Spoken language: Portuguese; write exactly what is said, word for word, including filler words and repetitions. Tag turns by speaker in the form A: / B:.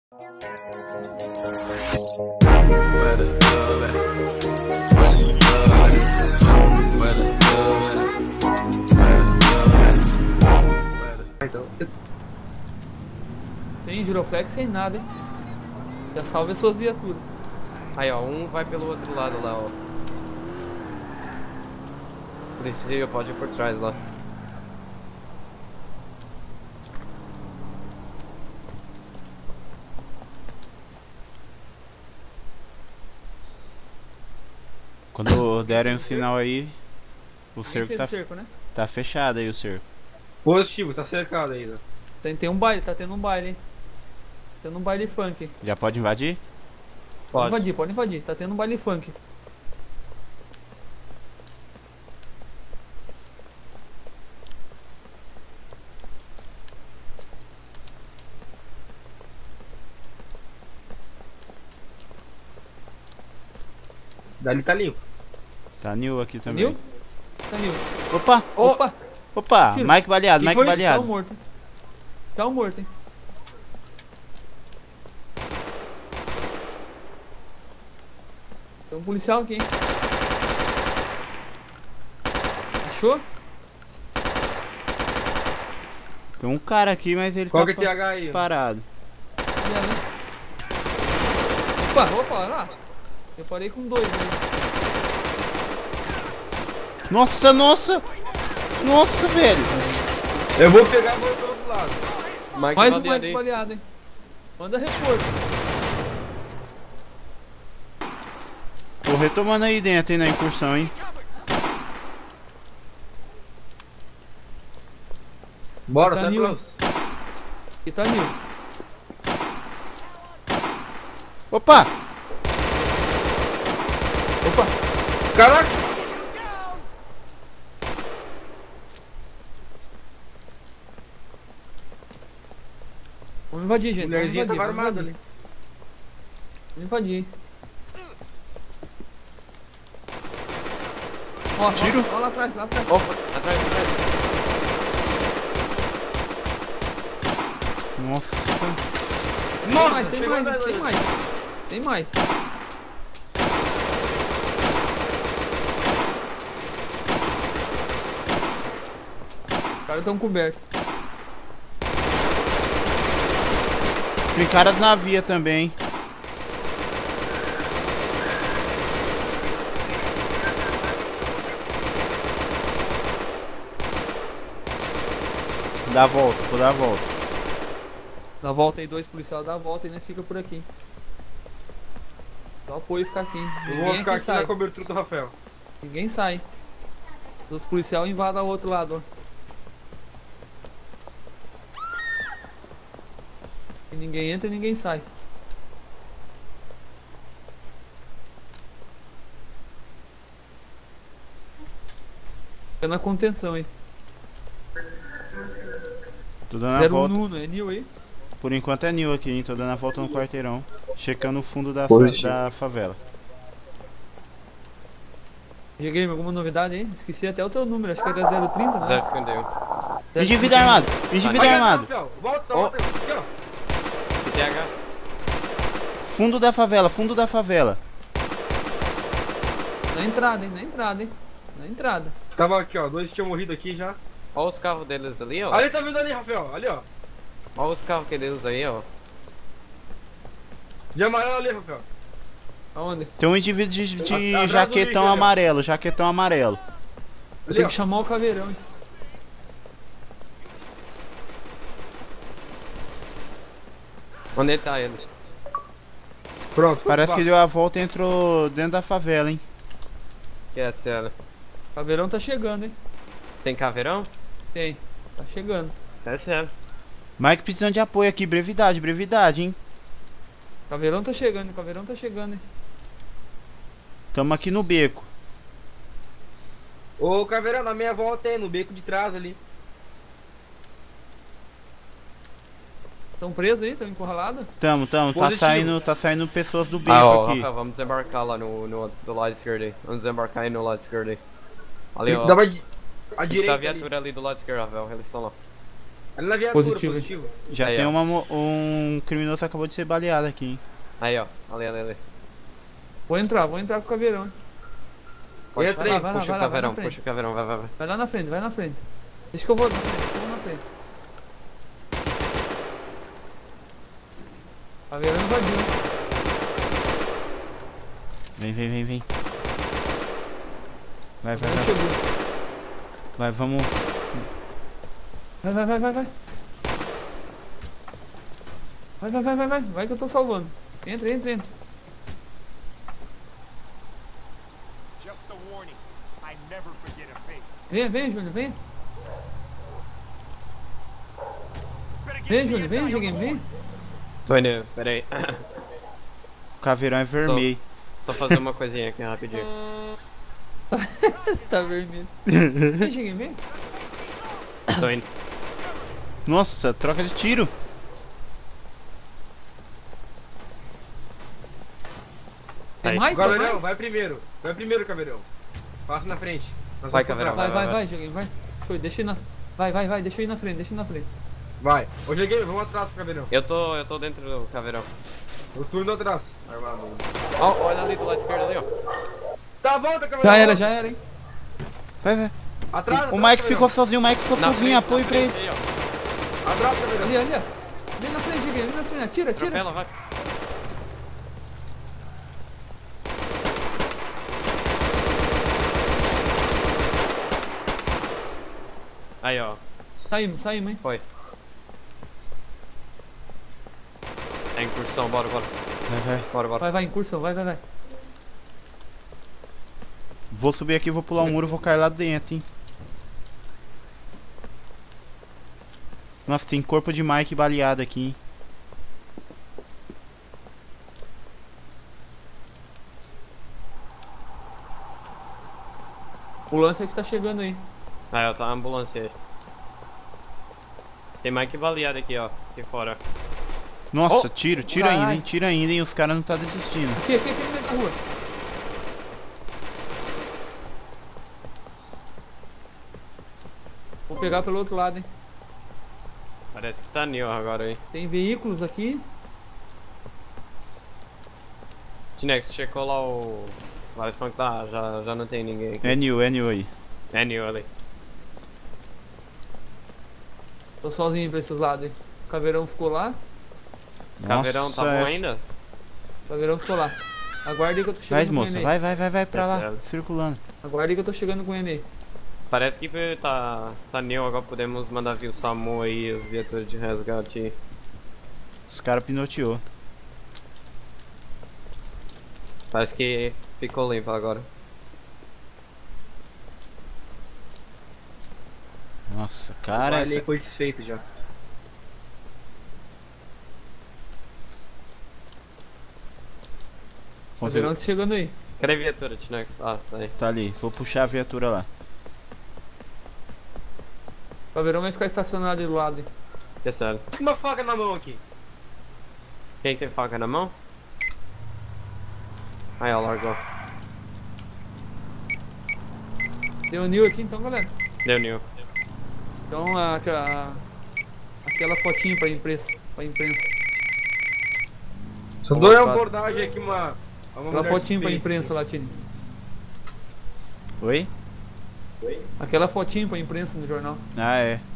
A: Tem giroflex sem nada, hein? Já salve as suas viaturas.
B: Aí, ó, um vai pelo outro lado lá, ó. Precisa, pode ir por trás lá.
C: Quando derem um sinal aí, o
A: Quem
C: cerco
A: fez
C: tá,
A: o cerco, né?
C: tá fechado aí o cerco.
D: Positivo, tá cercado ainda.
A: Tem, tem um baile, tá tendo um baile, hein? Tendo um baile funk.
C: Já pode invadir?
A: Pode
B: Pode.
A: invadir, pode invadir. Tá tendo um baile funk.
D: Dali tá limpo.
C: Tá new aqui também.
A: Nil? Tá Nil.
C: Opa!
A: Opa!
C: Opa!
A: Tiro.
C: Mike baleado,
D: Que
C: Mike
D: foi isso?
A: Tá
C: baleado.
A: um morto. Tá um morto, hein? Tem um policial aqui, hein? Achou?
C: Tem um cara aqui, mas ele
D: Qual
C: tá
D: que é T H aí?
C: parado.
A: Olha, né? Opa, opa, olha lá. Eu parei com dois ali.
C: Nossa, nossa! Nossa, velho!
D: Eu vou pegar e vou pro outro lado.
B: Mike
A: Mais um
B: baleado
A: Mike
B: aí.
A: baleado, hein? Manda reforço.
C: Tô retomando aí dentro, hein, na incursão, hein?
D: Bora,
A: Tá
D: tá
A: Nil.
D: close.
A: E tá Nil.
C: Opa!
A: Opa!
D: Caraca!
A: Vamos invadir, gente. Vamos
D: Mulherzinha
A: invadir,
D: tava
A: vamos
D: armada
A: invadir.
D: ali.
A: Vamos invadir. Ó,
C: Tiro.
A: ó, ó lá atrás, lá atrás.
B: Opa, atrás, atrás.
C: Nossa!
A: Tem
D: Nossa,
A: mais, tem
D: pegou
A: mais,
D: atrás
A: tem
D: dele.
A: mais. Tem mais. Os caras estão cobertos.
C: Tem caras na via também. Dá a volta, vou dar a volta.
A: Dá a volta aí, dois policiais, dá a volta e nós fica por aqui. Dá o apoio e ficar aqui.
D: Eu vou
A: Ninguém
D: ficar
A: aqui
D: aqui
A: sai.
D: na cobertura do Rafael.
A: Ninguém sai. Os policiais invadem o outro lado, ó. E ninguém entra e ninguém sai. Fica na contenção, hein.
C: Tô dando a
A: zero um
C: volta.
A: Nuno, é Nil aí?
C: Por enquanto é new aqui, hein? Tô dando a volta no quarteirão. Checando o fundo da, fa
D: Positivo.
C: da favela.
A: G Game, alguma novidade aí? Esqueci até o teu número, acho que era zero trinta, né?
B: zero cinquenta e um.
C: Indivíduo armado! Indivíduo
D: Vai,
C: armado!
D: Rafael, volta,
B: Ó.
D: volta. Aqui, ó.
B: T H.
C: Fundo da favela, fundo da favela.
A: Na entrada, hein? Na entrada, hein? Na entrada.
D: Tava aqui, ó. Dois tinham morrido aqui já.
B: Olha os carros deles ali, ó.
D: Ali tá vindo ali, Rafael. Ali, ó.
B: Olha os carros que deles aí, ó.
D: De amarelo ali, Rafael.
A: Aonde?
C: Tem um indivíduo de, de
D: Atrás do
C: jaquetão
D: Nick ali, ó.
C: amarelo, jaquetão amarelo.
A: Eu
D: Ali,
A: tenho
D: ó.
A: que chamar o caveirão, hein?
B: Onde ele tá ele?
D: Pronto.
C: Parece
D: opa.
C: que deu a volta e entrou dentro da favela, hein?
B: Que é a cela.
A: Caveirão tá chegando, hein?
B: Tem caveirão?
A: Tem. Tá chegando.
B: É cela.
C: Mike precisando de apoio aqui, brevidade, brevidade, hein?
A: Caveirão tá chegando, caveirão tá chegando, hein?
C: Tamo aqui no beco.
D: Ô, Caveirão, na minha volta aí, no beco de trás ali.
A: Tão presos aí? Tão encurralados?
C: Tamo, tamo, tá
D: Positivo.
C: saindo, tá saindo pessoas do beco
B: Ah, ó,
C: aqui.
B: Rafael, vamos desembarcar lá no, no do lado esquerdo aí. Vamos desembarcar aí no lado esquerdo aí. Ali, ó.
D: Dá pra di- a
B: Está
D: direita
B: a
D: ali.
B: viatura ali do lado esquerdo, Rafael. Eles estão lá.
D: Ali na viatura,
A: Positivo.
D: positivo.
C: Já
B: Aí,
C: tem
B: ó.
C: uma, mo- um criminoso que acabou de ser baleado aqui, hein?
B: Aí, ó. Ali, ali, ali.
A: Vou entrar, vou entrar com o caveirão. hein.
B: Pode
D: Entra
A: Vai lá,
D: aí.
A: vai lá,
B: puxa
A: vai
B: o
A: lá, vai na
B: caveirão,
A: frente.
B: puxa o caveirão, vai, vai, vai.
A: Vai lá na frente, vai na frente. Deixa que eu vou na frente, deixa que eu vou na frente. Caveirão invadiu.
C: Vem, vem, vem, vem. Vai, vai,
A: Caveirão
C: vai.
A: chegou.
C: Vai, vamos.
A: Vai, vai, vai, vai, vai. Vai, vai, vai, vai, vai. Vai que eu tô salvando. Entra, entra, entra.
E: Just a warning. I never forget a face.
A: Venha, venha, Júnior, venha.
E: Better get
A: Vem,
E: the
A: Júnior, vem,
E: S I on
A: joguinho,
E: board.
A: vem.
B: Tô indo, pera aí.
C: O caveirão é vermelho.
B: Só fazer uma coisinha aqui rapidinho.
A: Você tá vermelho. Vem, joguinho, vem.
B: Tô indo.
C: Nossa, troca de tiro.
A: Tem
B: Aí.
A: mais? Tem
D: Caveirão,
A: mais?
D: vai primeiro. Vai primeiro, Caveirão. Passa na frente. Nós
B: Vai,
D: vamos
B: Caveirão,
D: comprar.
A: Vai, vai,
B: vai,
A: vai, joguinho, vai. Deixa eu, deixa eu ir na... Vai, vai, vai, deixa eu ir na frente, deixa eu ir na frente.
D: Vai. Ô, Jeguinho, vamos atrás do Caveirão.
B: Eu tô, eu tô dentro do caveirão.
D: O turno atrás.
B: Ó, olha ali do lado esquerdo ali, ó.
D: Tá, volta, Caveirão.
A: Já era,
D: volta.
A: já era, hein.
C: Vai, vai.
D: Atrás,
C: O
D: atrás,
C: Mike
D: Caveirão.
C: ficou sozinho, o Mike ficou
B: Na
C: sozinho.
B: frente,
C: Apoio
B: na
C: pra ele.
B: frente aí, ó.
D: Atrás, Caveirão.
A: Ali, ali, ó. Vem na frente, joguinho, vem na frente. Atira, atira.
B: Atropela, vai. Aí, ó.
A: Saímos, saímos, hein.
B: Foi. É incursão, bora, bora.
C: Vai, vai.
B: Bora, bora.
A: Vai, vai, incursão, vai, vai, vai.
C: Vou subir aqui, vou pular o muro, vou cair lá dentro, hein. Nossa, tem corpo de Mike baleado aqui, hein.
A: O lance é que tá chegando aí.
B: Aí, ó, tá a ambulância aí. Tem mais que baleado aqui, ó. Aqui fora.
C: Nossa,
B: Oh,
C: tiro, tiro
A: caralho.
C: ainda, hein. Tiro ainda, hein. Os caras não tá desistindo.
A: Aqui, aqui, aqui no meio da rua. Vou pegar pelo outro lado, hein.
B: Parece que tá Neo agora aí.
A: Tem veículos aqui.
B: Tinex, checou lá o... Vale Funk, tá, já, já não tem ninguém aqui.
C: É new, é new aí.
B: É Neo ali.
A: Tô sozinho pra esses lados, hein. O caveirão ficou lá.
B: Caveirão tá bom
C: essa-
B: ainda?
A: O caveirão ficou lá. Aguarde aí que eu tô
C: Vai,
A: chegando com o
C: moça,
A: M E.
C: vai, vai, vai, vai pra lá,
B: Descendo.
C: circulando.
A: Aguarde aí que eu tô chegando com o M E.
B: Parece que tá, tá Neo, agora podemos mandar vir o SAMU aí, os viaturas de resgate.
C: Os caras pinoteou.
B: Parece que ficou limpo agora.
C: Nossa, cara,
D: Vai ali,
C: essa...
D: foi desfeito já.
A: O caveirão tá chegando aí.
B: Cadê a viatura, Tinex? Ah, tá aí.
C: Tá ali, vou puxar a viatura lá.
A: O caveirão vai ficar estacionado aí do lado, hein.
B: Que sério.
D: Com uma faca na mão aqui.
B: Quem tem faca na mão? Aí, ó, largou.
A: Deu new aqui então, galera.
B: Deu Neo.
A: Então, a, a- aquela fotinha pra imprensa. Pra imprensa.
D: Só
B: Vamos
D: dou uma
B: lá.
D: abordagem aqui, uma... uma
A: Aquela
D: mulher
A: fotinha pra
D: suspeita.
A: imprensa lá, Tini.
C: Oi?
A: Aquela fotinha pra imprensa no jornal.
C: Ah, é.